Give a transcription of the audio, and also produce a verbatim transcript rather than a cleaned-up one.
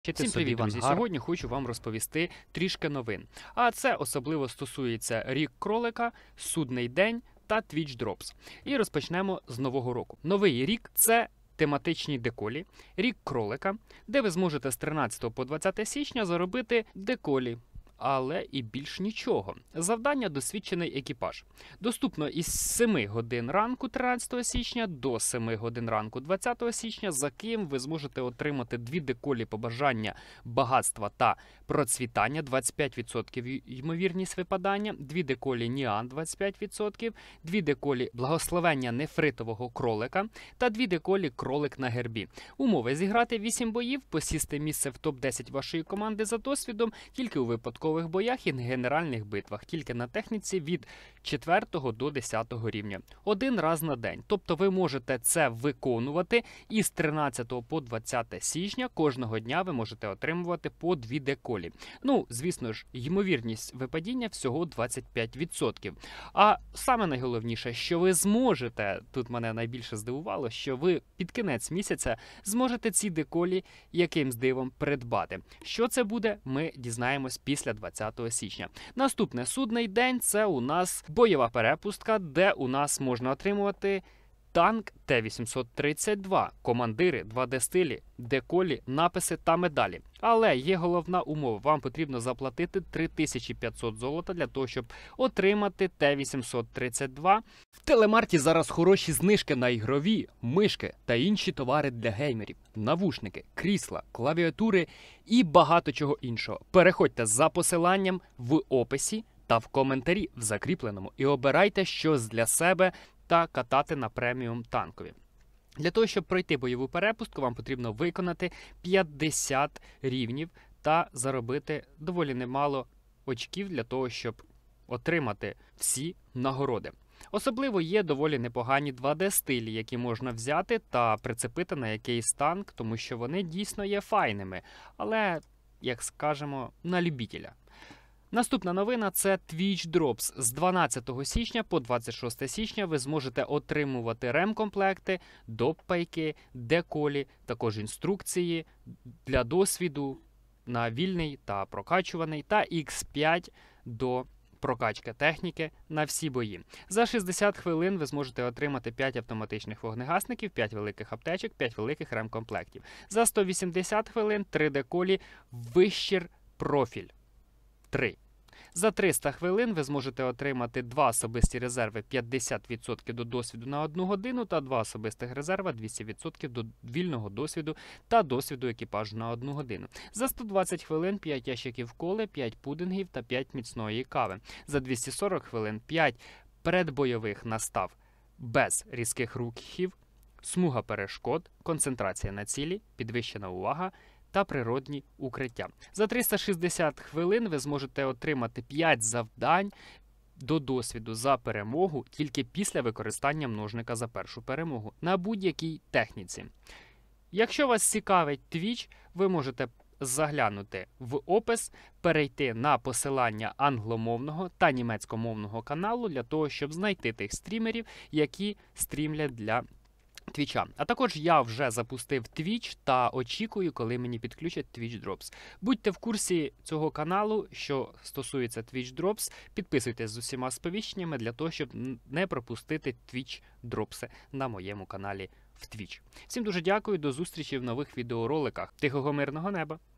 Всім привіт, друзі! Сьогодні хочу вам розповісти трішки новин. А це особливо стосується Рік Кролика, Судний день та Twitch Drops. І розпочнемо з нового року. Новий рік – це тематичні деколі, Рік Кролика, де ви зможете з тринадцятого по двадцяте січня заробити деколі. Але і більш нічого. Завдання «Досвідчений екіпаж». Доступно із семи годин ранку тринадцятого січня до семи годин ранку двадцятого січня, за ким ви зможете отримати дві деколі побажання багатства та процвітання, двадцять п'ять відсотків ймовірність випадання, дві деколі Ніан, двадцять п'ять відсотків, дві деколі благословення нефритового кролика та дві деколі кролик на гербі. Умови: зіграти вісім боїв, посісти місце в топ десять вашої команди за досвідом тільки у випадку боях і генеральних битвах, тільки на техніці від четвертого до десятого рівня. Один раз на день. Тобто ви можете це виконувати і з тринадцятого по двадцяте січня кожного дня ви можете отримувати по дві деколі. Ну, звісно ж, ймовірність випадіння всього двадцять п'ять відсотків. А саме найголовніше, що ви зможете, тут мене найбільше здивувало, що ви під кінець місяця зможете ці деколі якимсь дивом придбати. Що це буде, ми дізнаємось після двадцятого січня. Наступне судний день – це у нас бойова перепустка, де у нас можна отримувати танк Т вісімсот тридцять два, командири, два де-стилі, деколі, написи та медалі. Але є головна умова. Вам потрібно заплатити три тисячі п'ятсот золота для того, щоб отримати Т вісімсот тридцять два. В Телемарті зараз хороші знижки на ігрові, мишки та інші товари для геймерів, навушники, крісла, клавіатури і багато чого іншого. Переходьте за посиланням в описі та в коментарі в закріпленому і обирайте щось для себе та катати на преміум танкові. Для того, щоб пройти бойову перепустку, вам потрібно виконати п'ятдесят рівнів та заробити доволі немало очків для того, щоб отримати всі нагороди. Особливо є доволі непогані два де-стилі, які можна взяти та прицепити на якийсь танк, тому що вони дійсно є файними, але, як скажемо, на любителя. Наступна новина – це Twitch Drops. З дванадцятого січня по двадцять шосте січня ви зможете отримувати ремкомплекти, доп-пайки, деколі, також інструкції для досвіду на вільний та прокачуваний та ікс п'ять до прокачки техніки на всі бої. За шістдесят хвилин ви зможете отримати п'ять автоматичних вогнегасників, п'ять великих аптечок, п'ять великих ремкомплектів. За сто вісімдесят хвилин три деколі вищір профіль. три. За триста хвилин ви зможете отримати два особисті резерви п'ятдесят відсотків до досвіду на одну годину та два особистих резерва двісті відсотків до вільного досвіду та досвіду екіпажу на одну годину. За сто двадцять хвилин п'ять ящиків коли, п'ять пудингів та п'ять міцної кави. За двісті сорок хвилин п'ять предбойових настав без різких рухів, смуга перешкод, концентрація на цілі, підвищена увага та природні укриття. За триста шістдесят хвилин ви зможете отримати п'ять завдань до досвіду за перемогу тільки після використання множника за першу перемогу на будь-якій техніці. Якщо вас цікавить Twitch, ви можете заглянути в опис, перейти на посилання англомовного та німецькомовного каналу для того, щоб знайти тих стрімерів, які стрімлять для Твіча. А також я вже запустив Twitch та очікую, коли мені підключать Twitch Drops. Будьте в курсі цього каналу, що стосується Twitch Drops, підписуйтесь з усіма сповіщеннями для того, щоб не пропустити Twitch Drops на моєму каналі в Twitch. Всім дуже дякую, до зустрічі в нових відеороликах. Тихого мирного неба!